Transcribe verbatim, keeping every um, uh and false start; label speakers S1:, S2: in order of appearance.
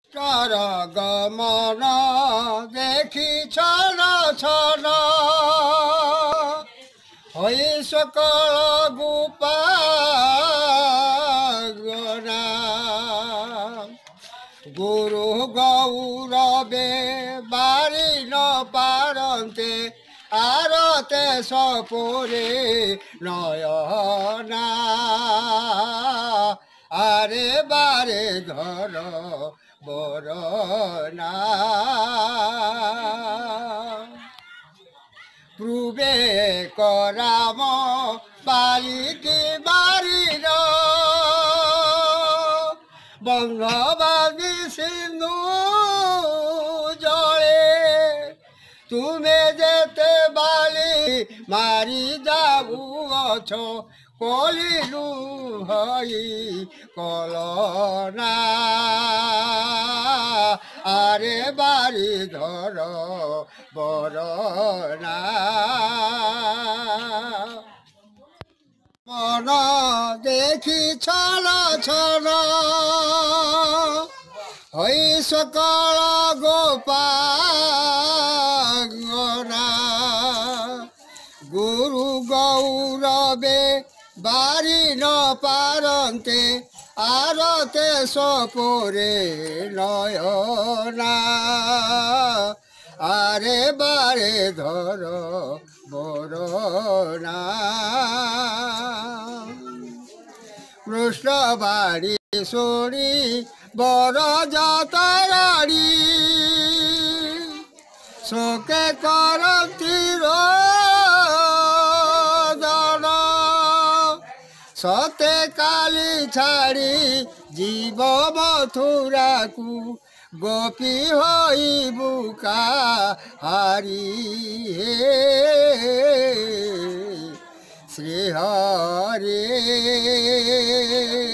S1: তার গমন দেখি ছল ছল হই সকল গোপাগনা গুরু গৌরবে বারি ন পারন্তে আরতে সপরে নয়না আরে বারে ঘর বরনা পূর্বে করাম বালিকি বারির বঙ্গবাদী সিন্ধু জলে তুমি যেতে বালি মারি যাবু অছ কলিলু হই কলনা আরে বাড়ি ধর বরনা মন দেখি ছল ছল হই সকল গোপাগনা গুরু গৌরবে বারি ন পারন্তে আরতে সপরে নয়না আরে বারে ধর বরনা কৃষ্ণ বাড়ি শুনি বড় যাতারাড়ি শোকে করতি রোদন সতে কালি ছাড়ি জীব মথুরাকু গোপী হইবু কাহারি হে শ্রী হরে।